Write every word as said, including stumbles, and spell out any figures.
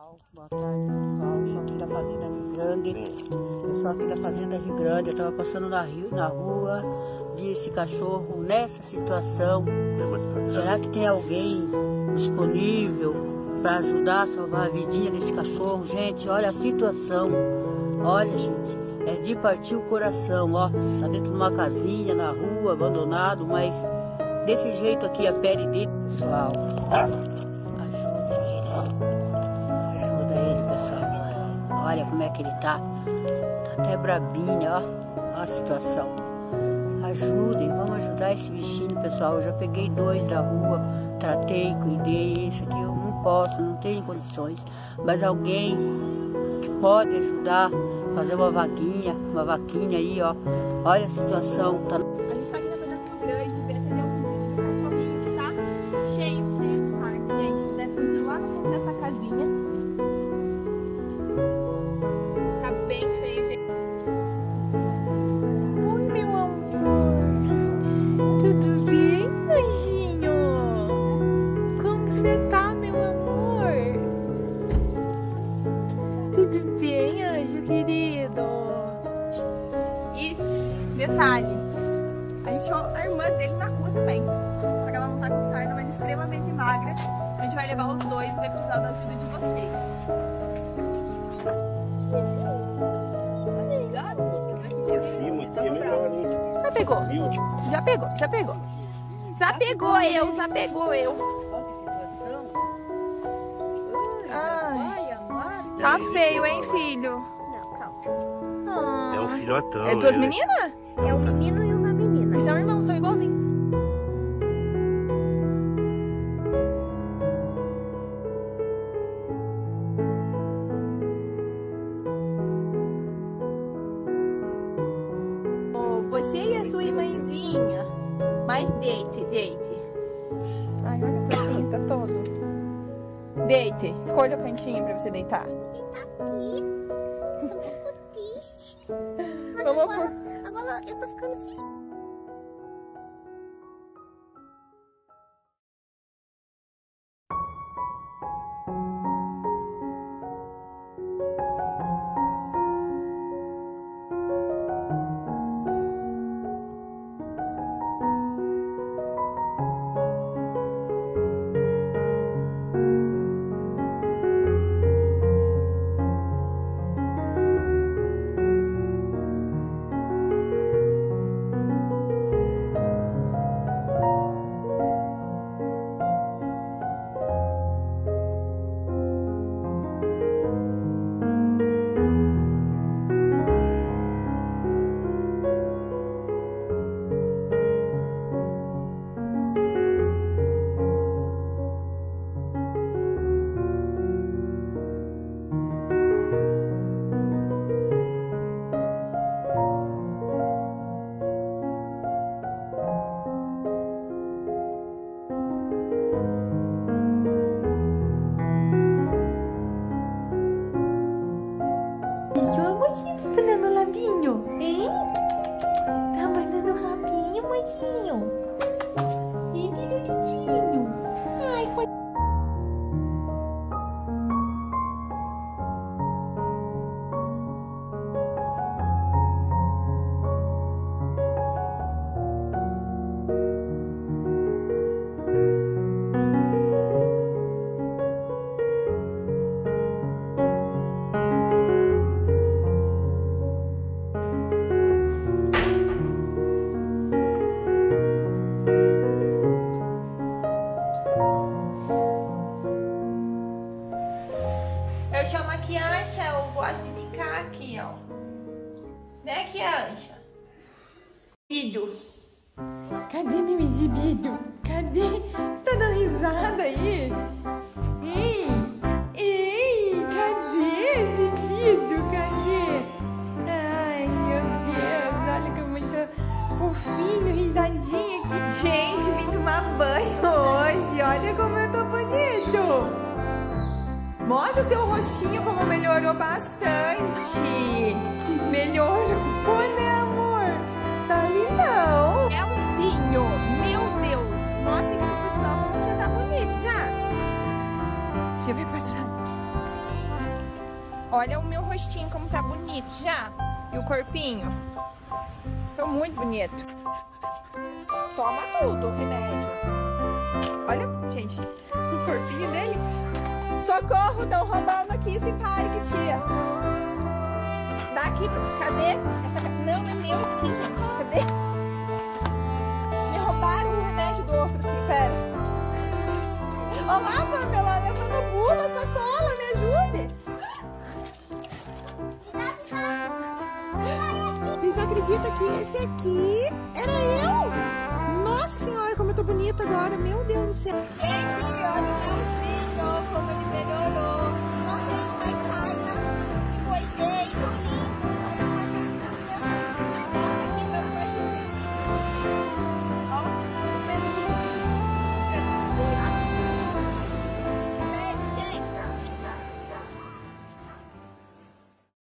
pessoal, boa tarde pessoal, eu sou aqui da Fazenda Rio Grande, eu sou aqui da Fazenda Rio Grande, eu estava passando na, rio, na rua, vi esse cachorro nessa situação. Será que tem alguém disponível para ajudar a salvar a vidinha desse cachorro? Gente, olha a situação, olha gente, é de partir o coração, ó, tá dentro de uma casinha, na rua, abandonado, mas desse jeito aqui a pele dele, pessoal. Olha como é que ele tá. Tá até brabinho, ó. Ó a situação. Ajudem, vamos ajudar esse bichinho, pessoal. Eu já peguei dois da rua, tratei, cuidei. Esse aqui eu não posso, não tenho condições. Mas alguém que pode ajudar, fazer uma vaguinha, uma vaquinha aí, ó. Olha a situação. Tá... A gente tá aqui na Fazenda Rio Grande, vem atender um pedido de cachorrinho que tá cheio, cheio de sarna. Gente, tá escondido lá no fundo dessa casinha. Bem feio, gente. Oi, meu amor. Tudo bem, anjinho? Como você tá, meu amor? Tudo bem, anjo querido? E detalhe, a gente achou a irmã dele na rua também. Só que ela não tá com sarna, mas extremamente magra. A gente vai levar os dois e vai precisar da ajuda de vocês. Já pegou, já pegou, já pegou. Já pegou eu, já pegou eu. Ai, tá feio, hein, filho? Não, calma. Ah, é o filhotão. é duas ele... meninas? É um menino e uma menina. Eles são irmãos, são igualzinhos. Você e a sua irmãzinha. Mas deite, deite. Ai, olha o cantinho, tá todo. Deite. Escolha o cantinho pra você deitar. Ele tá aqui. Eu tô um pouco triste. Mas Vamos agora, por... agora eu tô ficando feliz. Hein? Tá mandando o rabinho, mocinho? Ih, que bonitinho. Ai, coitado. Eu chamo a Kiancha, eu gosto de brincar aqui, ó. Né, Kiancha? Exibido. Cadê meu exibido? Cadê? Você tá dando risada aí? Ei, ei, cadê exibido? Cadê? Ai, meu Deus, olha como eu sou fofinho, risadinha aqui. Gente, vim tomar banho hoje, olha como eu tô bonito. Mostra o teu rostinho como melhorou bastante. Melhorou, né, amor? Tá lindão. Elzinho, meu Deus. Mostra aqui pro pessoal como você tá bonito já. Você vai passar. Olha o meu rostinho como tá bonito já. E o corpinho. Tô muito bonito. Toma tudo o remédio. Olha, gente, o corpinho dele. Socorro, estão roubando aqui esse parque, tia. Dá aqui, cadê? Essa... Não, é meu esse aqui, gente. Cadê? Me roubaram o remédio do outro aqui, pera. Olá, Pamela, levando bula, sacola, me ajude. Vocês acreditam que esse aqui era eu? Nossa senhora, como eu tô bonita agora, meu Deus do céu. Gente, olha o meu